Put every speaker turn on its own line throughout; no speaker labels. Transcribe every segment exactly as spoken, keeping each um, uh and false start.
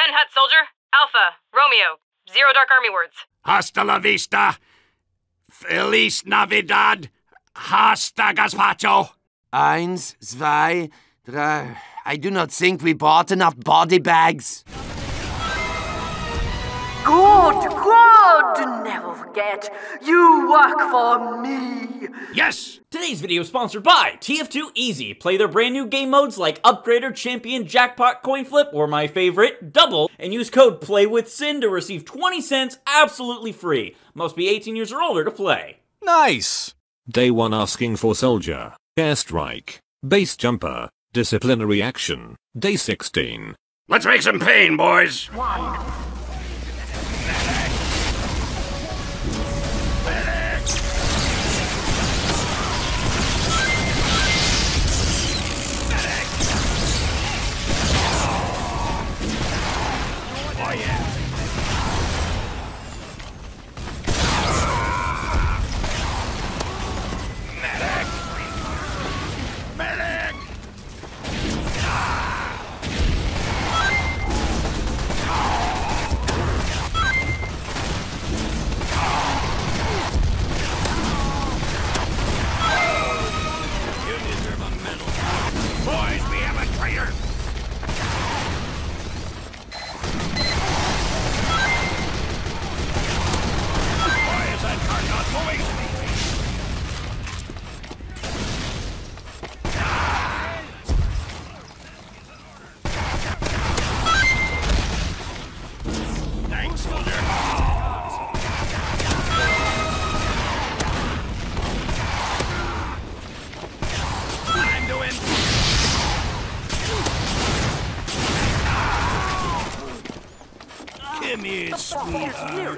Captain Hut, soldier. Alpha, Romeo. Zero Dark Army words.
Hasta la vista. Feliz Navidad. Hasta gazpacho.
Eins, zwei, drei. I do not think we bought enough body bags.
Good, good! Never forget, you work for me!
Yes!
Today's video is sponsored by T F two Easy. Play their brand new game modes like Upgrader, Champion, Jackpot, Coin Flip, or my favorite, Double, and use code PLAYWITHSIN to receive twenty cents absolutely free. Must be eighteen years or older to play.
Nice! Day one asking for soldier, airstrike, base jumper, disciplinary action. Day sixteen.
Let's make some pain, boys!
One.
Come here, sweetheart.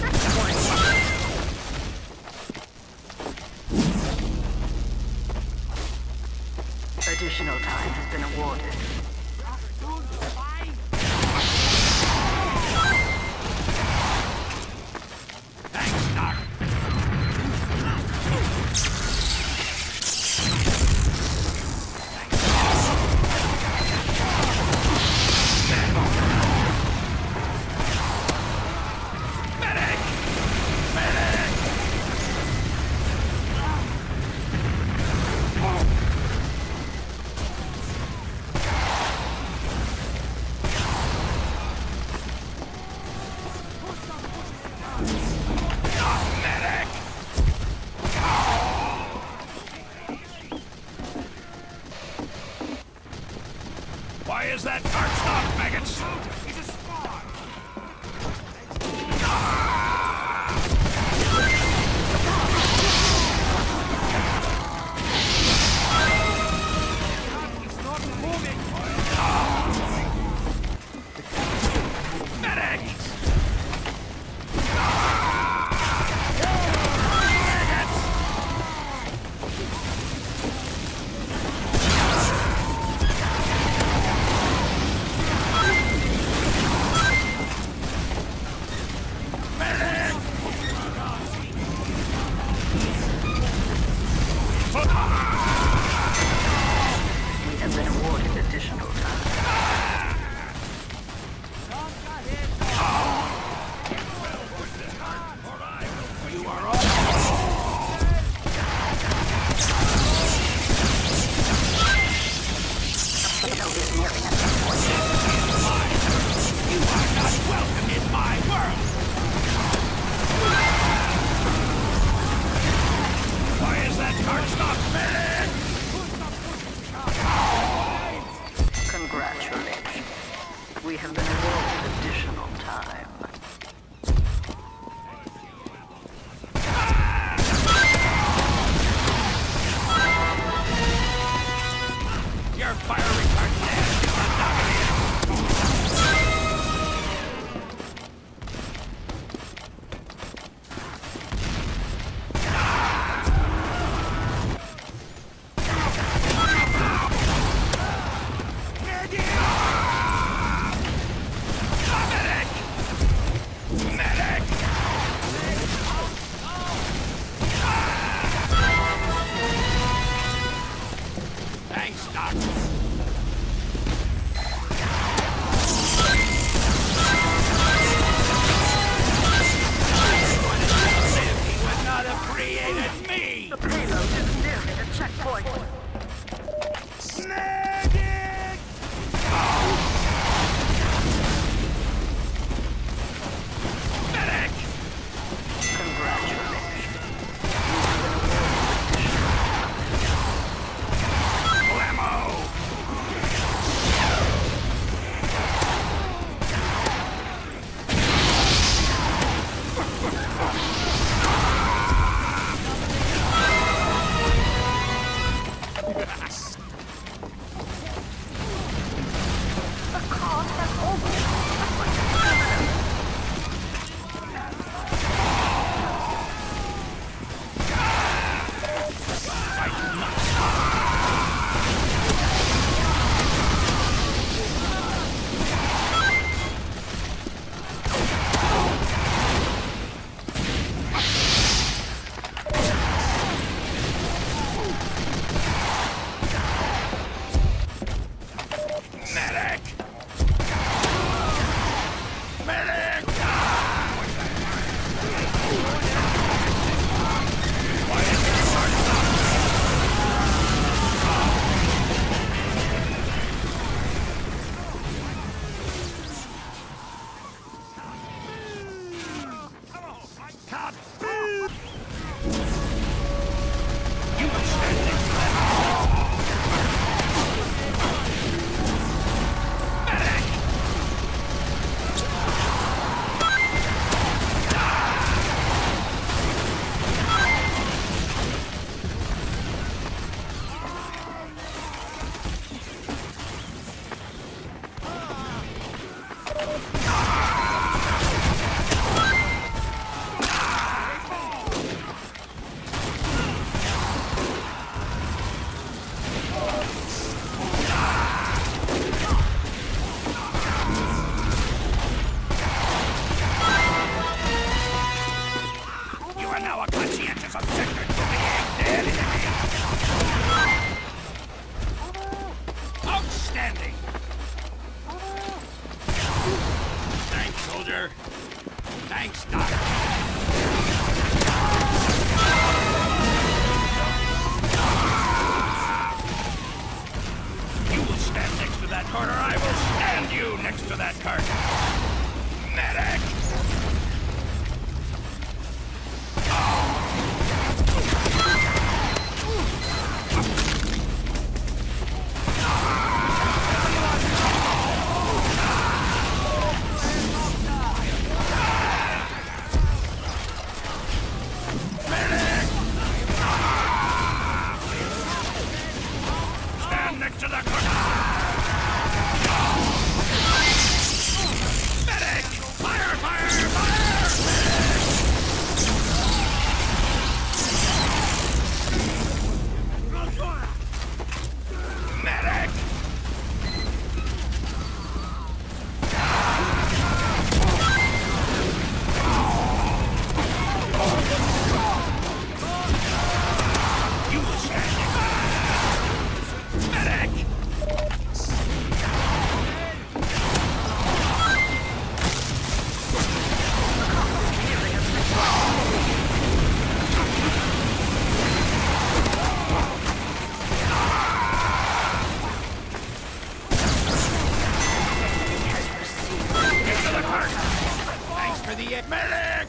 Additional time has been awarded.
Thanks, Doc. Why is that cart stopped, maggots? He's a spawn! It's not moving! Medic!
We have been awarded additional time.
You are all... You are not welcome in my world! Why is that cart stopped, medic?
Congratulations. We have been awarded additional time.
Your fire retard dead. Medic! Doctor. Thanks, Doc. You will stand next to that cart, or I will stand you next to that cart. Medic! Next to the cart. Medic! Fire! Fire! Fire! Medic! Medic! You will stand it. Medic! Get to the cart! Thanks for the medic!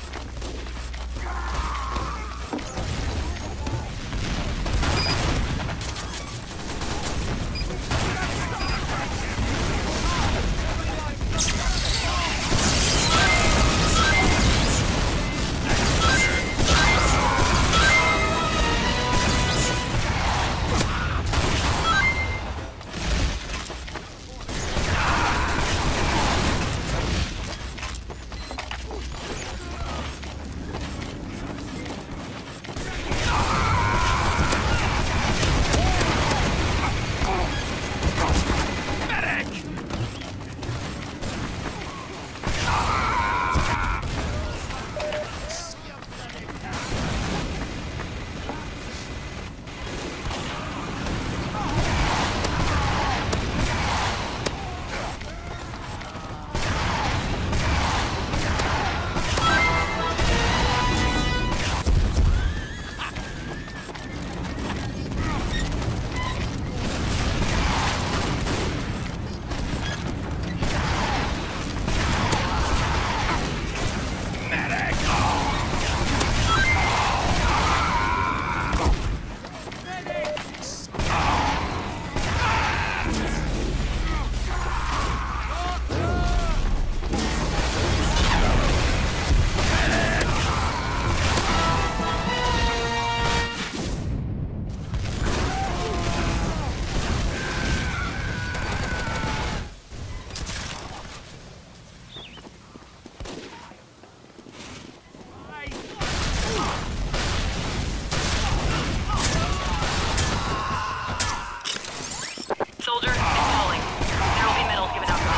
Soldier, it's calling. There will be medals given out for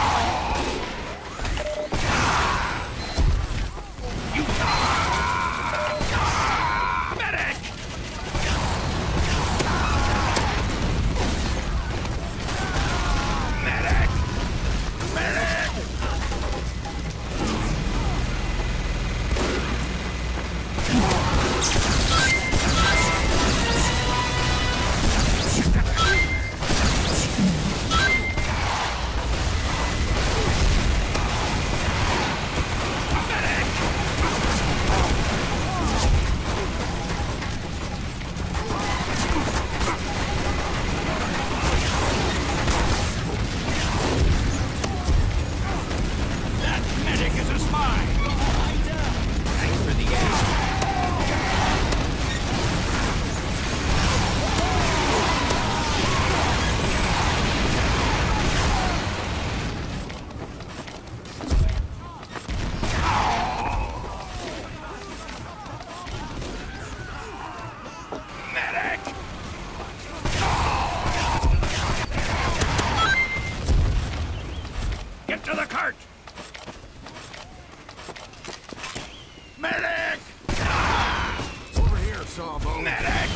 You medic! Medic! Medic! That medic is a spy! Thanks for the aid! Medic! Get to the cart! Medic! Over here, Sawbo. Medic!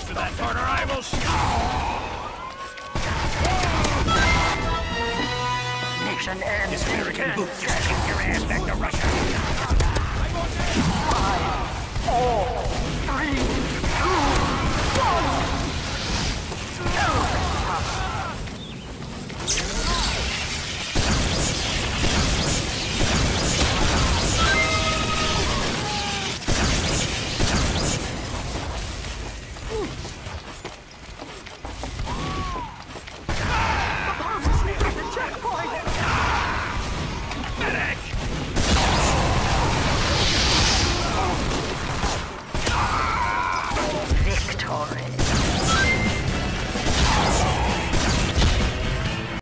to that corner, I will...
Mission ends.
This American boots dragging your ass back to Russia.
Five, four,